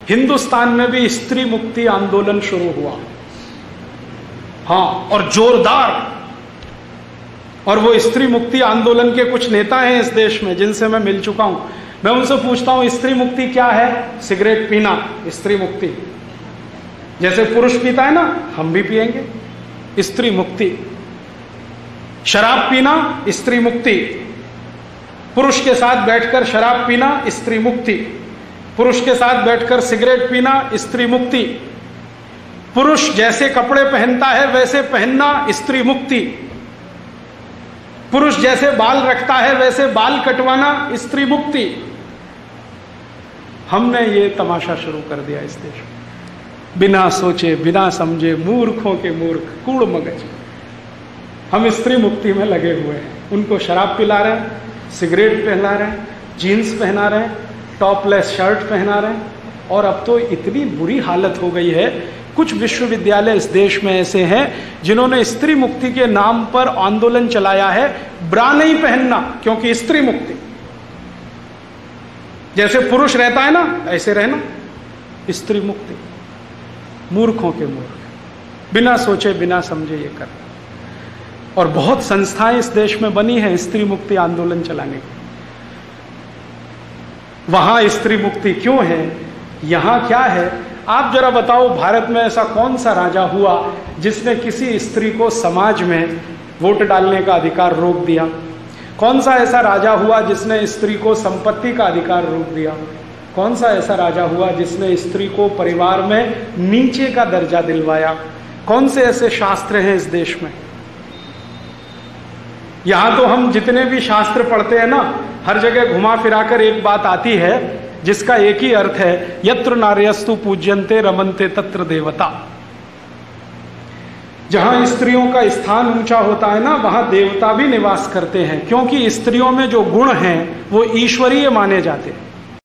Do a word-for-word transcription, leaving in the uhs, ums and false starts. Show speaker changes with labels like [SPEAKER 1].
[SPEAKER 1] हिंदुस्तान में भी स्त्री मुक्ति आंदोलन शुरू हुआ। हाँ, और जोरदार। और वो स्त्री मुक्ति आंदोलन के कुछ नेता हैं इस देश में जिनसे मैं मिल चुका हूं। मैं उनसे पूछता हूं स्त्री मुक्ति क्या है? सिगरेट पीना स्त्री मुक्ति। जैसे पुरुष पीता है ना, हम भी पिएंगे, स्त्री मुक्ति। शराब पीना स्त्री मुक्ति। पुरुष के साथ बैठकर शराब पीना स्त्री मुक्ति। पुरुष के साथ बैठकर सिगरेट पीना स्त्री मुक्ति। पुरुष जैसे कपड़े पहनता है वैसे पहनना स्त्री मुक्ति। पुरुष जैसे बाल रखता है वैसे बाल कटवाना स्त्री मुक्ति। हमने ये तमाशा शुरू कर दिया इस देश में, बिना सोचे बिना समझे, मूर्खों के मूर्ख, कूड़ मगज। हम स्त्री मुक्ति में लगे हुए हैं। उनको शराब पिला रहे हैं, सिगरेट पहना रहे हैं, जीन्स पहना रहे हैं, टॉपलेस शर्ट पहना रहे हैं। और अब तो इतनी बुरी हालत हो गई है, कुछ विश्वविद्यालय इस देश में ऐसे हैं जिन्होंने स्त्री मुक्ति के नाम पर आंदोलन चलाया है, ब्रा नहीं पहनना क्योंकि स्त्री मुक्ति। जैसे पुरुष रहता है ना ऐसे रहना, स्त्री मुक्ति। मूर्खों के मूर्ख, बिना सोचे बिना समझे ये कर। और बहुत संस्थाएं इस देश में बनी हैं स्त्री मुक्ति आंदोलन चलाने की। वहां स्त्री मुक्ति क्यों है, यहां क्या है? आप जरा बताओ, भारत में ऐसा कौन सा राजा हुआ जिसने किसी स्त्री को समाज में वोट डालने का अधिकार रोक दिया? कौन सा ऐसा राजा हुआ जिसने स्त्री को संपत्ति का अधिकार रोक दिया? कौन सा ऐसा राजा हुआ जिसने स्त्री को परिवार में नीचे का दर्जा दिलवाया? कौन से ऐसे शास्त्र हैं इस देश में? यहां तो हम जितने भी शास्त्र पढ़ते हैं ना, हर जगह घुमा फिराकर एक बात आती है जिसका एक ही अर्थ है, यत्र नार्यस्तु पूज्यन्ते रमन्ते तत्र देवता। जहां स्त्रियों का स्थान ऊंचा होता है ना, वहां देवता भी निवास करते हैं, क्योंकि स्त्रियों में जो गुण हैं वो ईश्वरीय माने जाते हैं।